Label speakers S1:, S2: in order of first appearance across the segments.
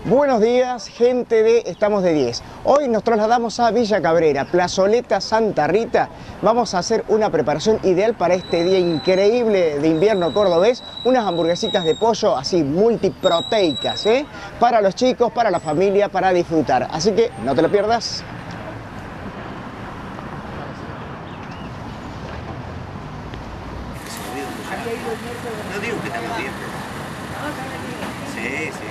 S1: Buenos días, gente de Estamos de 10. Hoy nos trasladamos a Villa Cabrera, Plazoleta Santa Rita. Vamos a hacer una preparación ideal para este día increíble de invierno cordobés. Unas hamburguesitas de pollo así multiproteicas, para los chicos, para la familia, para disfrutar. Así que no te lo pierdas.
S2: No digo que tengo tiempo. Sí, sí.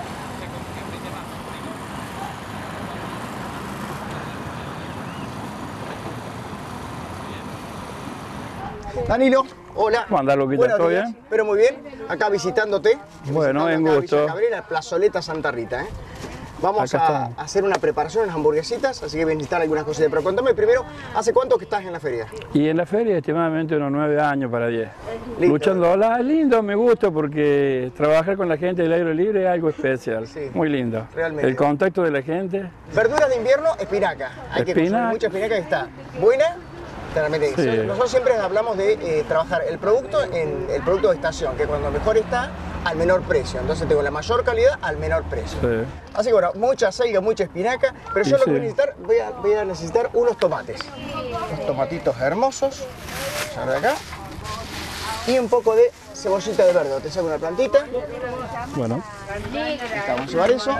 S1: Danilo, hola.
S3: ¿Cómo andás, Luquita?
S1: Buenos
S3: ¿Todo
S1: días.
S3: bien?
S1: Pero muy bien, acá visitándote.
S3: Bueno, en
S1: acá
S3: gusto.
S1: Villa Cabrera, Plazoleta Santa Rita. Vamos a hacer una preparación, unas hamburguesitas, así que voy a necesitar algunas cositas. Pero contame primero, ¿hace cuánto que estás en la feria?
S3: Y en la feria estimadamente unos 9 años para 10.
S1: Lindo.
S3: Luchándola, es lindo, me gusta porque trabajar con la gente del aire libre es algo especial.
S1: Sí.
S3: Muy lindo.
S1: Realmente.
S3: El contacto de la gente.
S1: Verduras de invierno, espinaca. Hay que consumir
S3: Espinaca.
S1: mucha espinaca que está buena. Realmente.
S3: Sí.
S1: Nosotros siempre hablamos de trabajar el producto en el producto de estación, que cuando mejor está, al menor precio. Entonces tengo la mayor calidad al menor precio.
S3: Sí.
S1: Así que bueno, mucha selga, mucha espinaca, pero yo
S3: Y
S1: lo que
S3: sí.
S1: voy a necesitar, voy a necesitar unos tomates. Unos tomatitos hermosos, vamos a ver acá. Y un poco de cebollita de verde. Te saco una plantita.
S3: Bueno.
S1: Ahí está, vamos a llevar eso.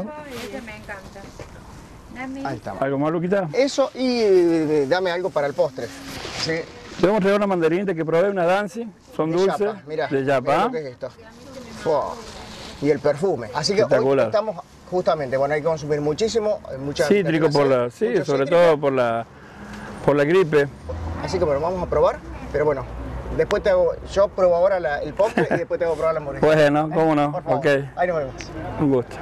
S1: Ahí estamos.
S3: ¿Algo más, Luquita?
S1: Eso y dame algo para el postre. Sí.
S3: Te vamos a traer una mandarina que probé, una Dancy. Son
S1: De
S3: dulces.
S1: yapa, mirá,
S3: de
S1: mirá
S3: yapa.
S1: lo que es esto. Fua. Y el perfume. Así que hoy
S3: Espectacular.
S1: estamos justamente, bueno, hay que consumir muchísimo, mucha
S3: Cítrico por la, sí,
S1: mucho
S3: sobre
S1: cítrico.
S3: todo por la gripe.
S1: Así que bueno, vamos a probar, pero bueno, después te hago, yo pruebo ahora el postre y después te hago probar la hamburguesa.
S3: Bueno, cómo no,
S1: Por favor.
S3: ok.
S1: Ahí nos vemos.
S3: Un gusto.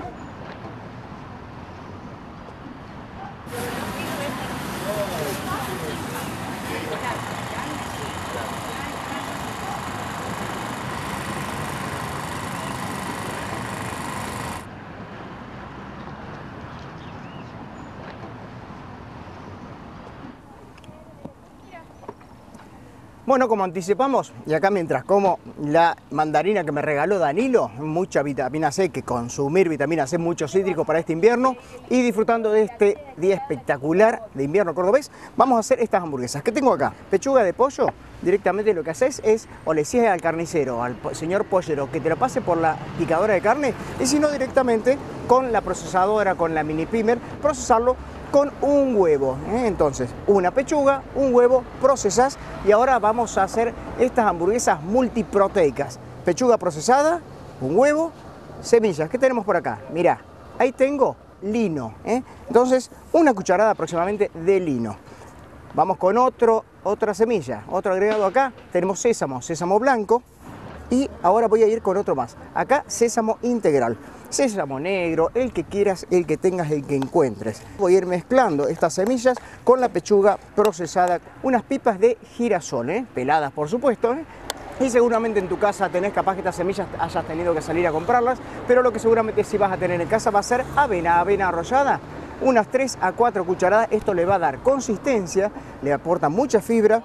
S1: Bueno, como anticipamos, y acá mientras como la mandarina que me regaló Danilo, mucha vitamina C, que consumir vitamina C, mucho cítrico para este invierno, y disfrutando de este día espectacular de invierno cordobés, vamos a hacer estas hamburguesas. ¿Qué tengo acá? Pechuga de pollo. Directamente lo que haces es, o le decís al carnicero, al señor pollero, que te lo pase por la picadora de carne, y si no directamente con la procesadora, con la mini primer, procesarlo con un huevo. Entonces, una pechuga, un huevo, procesás y ahora vamos a hacer estas hamburguesas multiproteicas. Pechuga procesada, un huevo, semillas. ¿Qué tenemos por acá? Mirá, ahí tengo lino. Entonces, una cucharada aproximadamente de lino. Vamos con otra semilla, otro agregado acá. Tenemos sésamo blanco. Y ahora voy a ir con otro más. Acá sésamo integral, sésamo negro, el que quieras, el que tengas, el que encuentres. Voy a ir mezclando estas semillas con la pechuga procesada, unas pipas de girasol, peladas por supuesto. Y seguramente en tu casa tenés capaz que estas semillas hayas tenido que salir a comprarlas, pero lo que seguramente sí vas a tener en casa va a ser avena arrollada. Unas 3 a 4 cucharadas, esto le va a dar consistencia, le aporta mucha fibra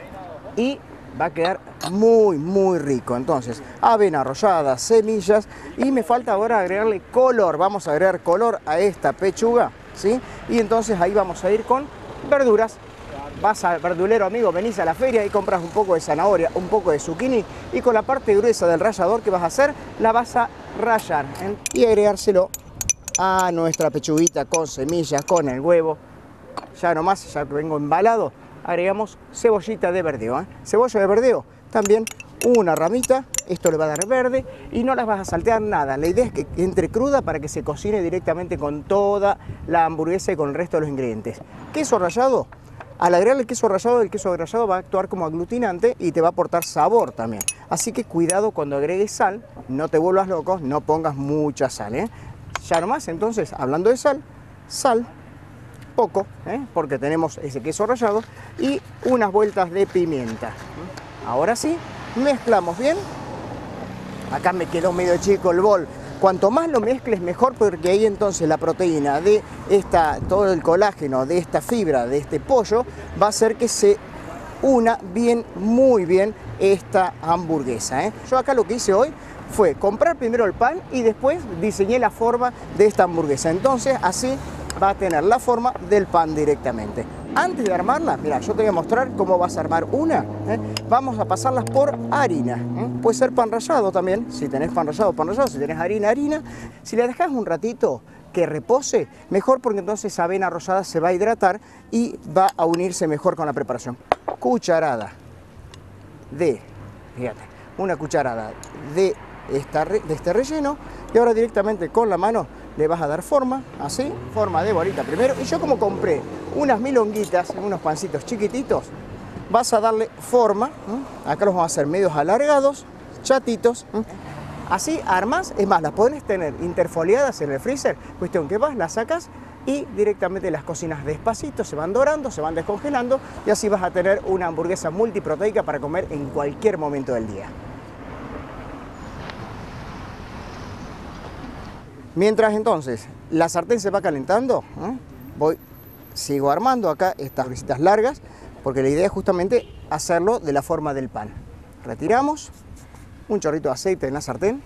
S1: y va a quedar muy rico. Entonces, avena arrollada, semillas y me falta ahora agregarle color. Vamos a agregar color a esta pechuga, ¿sí? Y entonces ahí vamos a ir con verduras. Vas al verdulero, amigo, venís a la feria y compras un poco de zanahoria, un poco de zucchini y con la parte gruesa del rallador que vas a hacer, la vas a rallar y agregárselo a nuestra pechuguita con semillas, con el huevo. Ya nomás, ya que vengo embalado, agregamos cebollita de verdeo. Cebolla de verdeo, también una ramita, esto le va a dar verde y no las vas a saltear nada. La idea es que entre cruda para que se cocine directamente con toda la hamburguesa y con el resto de los ingredientes. Queso rallado, al agregarle el queso rallado va a actuar como aglutinante y te va a aportar sabor también. Así que cuidado cuando agregues sal, no te vuelvas loco, no pongas mucha sal. Ya nomás, entonces, hablando de sal, poco, porque tenemos ese queso rallado y unas vueltas de pimienta. Ahora sí, mezclamos bien. Acá me quedó medio chico el bol. Cuanto más lo mezcles mejor, porque ahí entonces la proteína de todo el colágeno de esta fibra, de este pollo, va a hacer que se una muy bien esta hamburguesa. Yo acá lo que hice hoy fue comprar primero el pan y después diseñé la forma de esta hamburguesa. Entonces así va a tener la forma del pan directamente. Antes de armarla, mira, yo te voy a mostrar cómo vas a armar una. Vamos a pasarlas por harina. Puede ser pan rallado también, si tenés pan rallado, si tenés harina, harina. Si la dejás un ratito que repose, mejor, porque entonces esa avena rallada se va a hidratar y va a unirse mejor con la preparación. Cucharada de, fíjate, una cucharada de este relleno, y ahora directamente con la mano le vas a dar forma, así, forma de bolita primero. Y yo, como compré unas milonguitas, unos pancitos chiquititos, vas a darle forma. Acá los vamos a hacer medios alargados, chatitos. Así armas, es más, las podés tener interfoliadas en el freezer, cuestión que vas, las sacas y directamente las cocinas despacito, se van dorando, se van descongelando, y así vas a tener una hamburguesa multiproteica para comer en cualquier momento del día. Mientras entonces la sartén se va calentando, sigo armando acá estas hamburguesitas largas, porque la idea es justamente hacerlo de la forma del pan. Retiramos un chorrito de aceite en la sartén,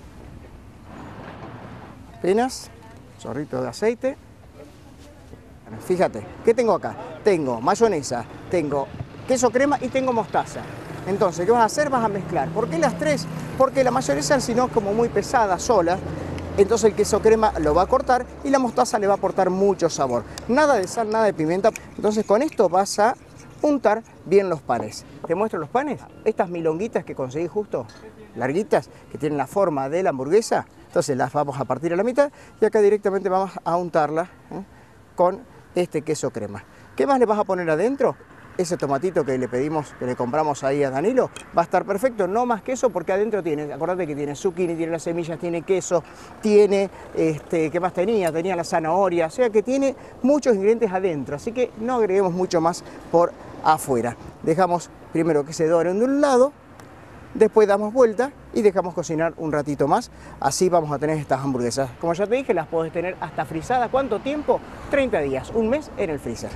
S1: apenas, chorrito de aceite. Bueno, fíjate, ¿qué tengo acá? Tengo mayonesa, tengo queso crema y tengo mostaza. Entonces, ¿qué vas a hacer? Vas a mezclar. ¿Por qué las tres? Porque la mayonesa, si no, es como muy pesada sola. Entonces el queso crema lo va a cortar y la mostaza le va a aportar mucho sabor. Nada de sal, nada de pimienta. Entonces con esto vas a untar bien los panes. ¿Te muestro los panes? Estas milonguitas que conseguí justo, larguitas, que tienen la forma de la hamburguesa. Entonces las vamos a partir a la mitad y acá directamente vamos a untarla con este queso crema. ¿Qué más le vas a poner adentro? Ese tomatito que le pedimos, que le compramos ahí a Danilo, va a estar perfecto. No más queso, porque adentro tiene, acordate que tiene zucchini, tiene las semillas, tiene queso, tiene, ¿qué más tenía? Tenía la zanahoria, o sea que tiene muchos ingredientes adentro, así que no agreguemos mucho más por afuera. Dejamos primero que se doren de un lado, después damos vuelta y dejamos cocinar un ratito más. Así vamos a tener estas hamburguesas. Como ya te dije, las podés tener hasta frisadas. ¿Cuánto tiempo? 30 días, un mes en el freezer.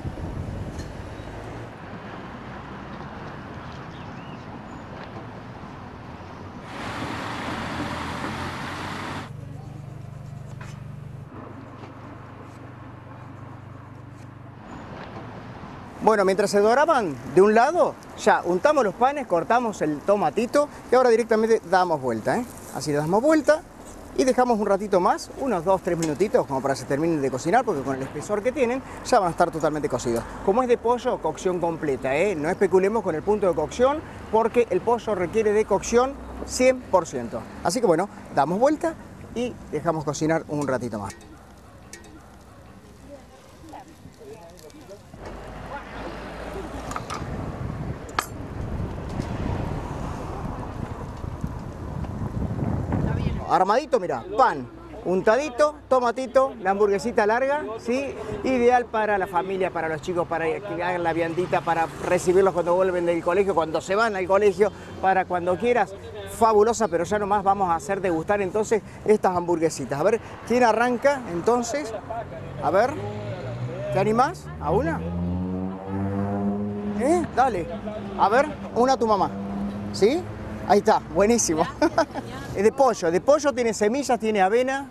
S1: Bueno, mientras se doraban de un lado, ya untamos los panes, cortamos el tomatito y ahora directamente damos vuelta. Así le damos vuelta y dejamos un ratito más, unos 2-3 minutitos, como para que se terminen de cocinar, porque con el espesor que tienen ya van a estar totalmente cocidos. Como es de pollo, cocción completa, no especulemos con el punto de cocción, porque el pollo requiere de cocción 100%. Así que bueno, damos vuelta y dejamos cocinar un ratito más. Armadito, mira, pan, untadito, tomatito, la hamburguesita larga, ¿sí? Ideal para la familia, para los chicos, para que hagan la viandita, para recibirlos cuando vuelven del colegio, cuando se van al colegio, para cuando quieras. Fabulosa, pero ya nomás vamos a hacer degustar entonces estas hamburguesitas. A ver, ¿quién arranca entonces? A ver, ¿te animás a una? Dale, a ver, una a tu mamá, ¿sí? Ahí está, buenísimo. Es de pollo tiene semillas, tiene avena.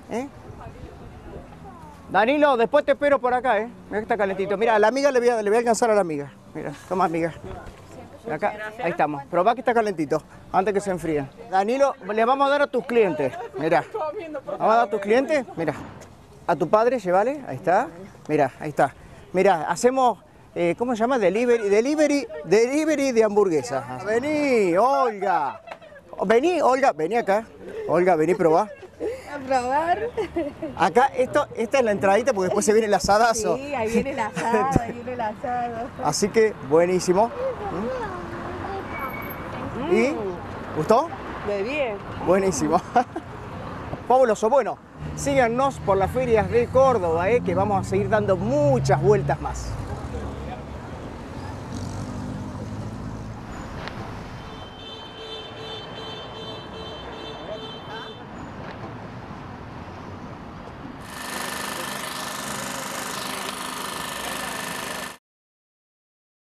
S1: Danilo, después te espero por acá, Mira que está calentito. Mira, a la amiga le voy a alcanzar a la amiga. Mira, toma amiga. Acá, ahí estamos. Probá que está calentito, antes que se enfríen. Danilo, le vamos a dar a tus clientes. Mira, vamos a dar a tus clientes. Mira, a tu padre, llévale. Ahí está. Mira, ahí está. Mira, hacemos... ¿cómo se llama? Delivery de hamburguesas. Vení, Olga. Vení, Olga, vení acá. Olga, vení, probá.
S4: A probar.
S1: Acá, esta es la entradita, porque después se viene el asadazo.
S4: Sí, ahí viene el asado, ahí viene el asado.
S1: Así que, buenísimo. ¿Y? ¿Gustó?
S4: Muy bien.
S1: Buenísimo. Fabuloso. Bueno, síganos por las ferias de Córdoba, que vamos a seguir dando muchas vueltas más.